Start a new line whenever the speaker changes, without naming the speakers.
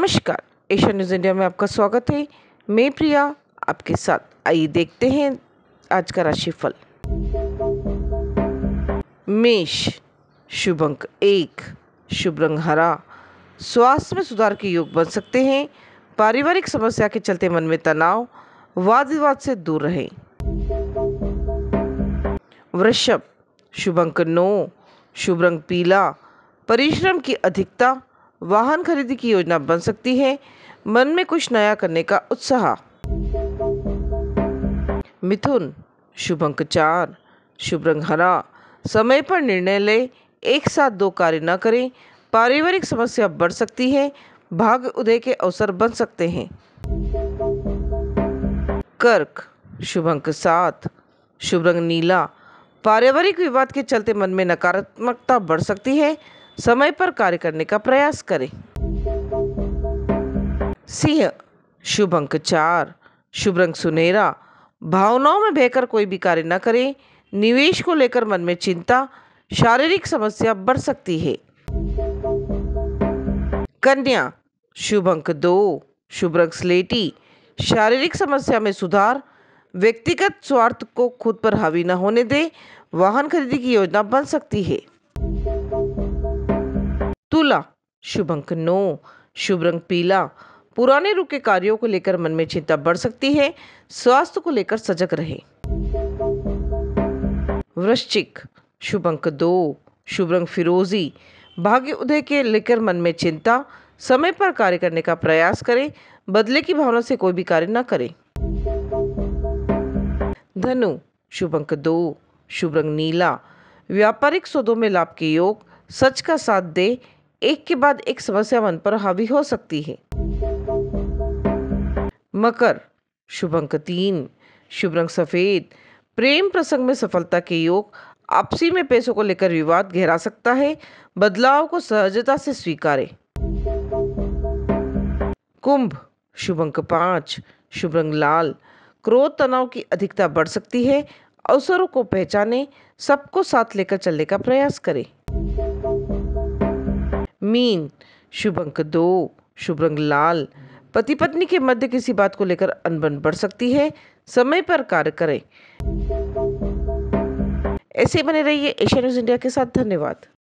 नमस्कार, Asia news India में आपका स्वागत है। मैं प्रिया आपके साथ। आइए देखते हैं आज का राशिफल। मेष, शुभ अंक 1, शुभ रंग हरा। स्वास्थ्य में सुधार के योग बन सकते हैं। पारिवारिक समस्या के चलते मन में तनाव, वाद विवाद से दूर रहें। वृषभ, शुभ अंक 9, शुभ रंग पीला। परिश्रम की अधिकता, वाहन खरीदी की योजना बन सकती है। मन में कुछ नया करने का उत्साह। मिथुन, शुभ अंक 4, शुभ रंग हरा। समय पर निर्णय ले, एक साथ दो कार्य न करें। पारिवारिक समस्या बढ़ सकती है। भाग्य उदय के अवसर बन सकते हैं। कर्क, शुभ अंक 7, शुभ रंग नीला। पारिवारिक विवाद के चलते मन में नकारात्मकता बढ़ सकती है। समय पर कार्य करने का प्रयास करें। सिंह, शुभ अंक 4, शुभ रंग सुनहरा। भावनाओं में बहकर कोई भी कार्य न करें। निवेश को लेकर मन में चिंता, शारीरिक समस्या बढ़ सकती है। कन्या, शुभ अंक 2, शुभ रंग स्लेटी। शारीरिक समस्या में सुधार, व्यक्तिगत स्वार्थ को खुद पर हावी न होने दे। वाहन खरीदी की योजना बन सकती है। तुला, शुभ अंक 9, शुभ रंग पीला। पुराने रुके कार्यों को लेकर मन में चिंता बढ़ सकती है। स्वास्थ्य को लेकर सजग रहे। वृश्चिक, शुभ अंक 2, शुभ रंग फिरोजी। भाग्य उदय के लेकर मन में चिंता, समय पर कार्य करने का प्रयास करें। बदले की भावना से कोई भी कार्य न करें। धनु, शुभ अंक 2, शुभ रंग नीला। व्यापारिक सौदों में लाभ के योग, सच का साथ दे। एक के बाद एक समस्या मन पर हावी हो सकती है। मकर, शुभ अंक 3, शुभ रंग सफेद। प्रेम प्रसंग में सफलता के योग, आपसी में पैसों को लेकर विवाद गहरा सकता है। बदलाव को सहजता से स्वीकारें। कुंभ, शुभ अंक 5, शुभ रंग लाल। क्रोध तनाव की अधिकता बढ़ सकती है। अवसरों को पहचानें, सबको साथ लेकर चलने का प्रयास करें। मीन, शुभ अंक 2, शुभ रंग लाल। पति पत्नी के मध्य किसी बात को लेकर अनबन बढ़ सकती है। समय पर कार्य करें। ऐसे बने रहिए एशिया न्यूज़ इंडिया के साथ। धन्यवाद।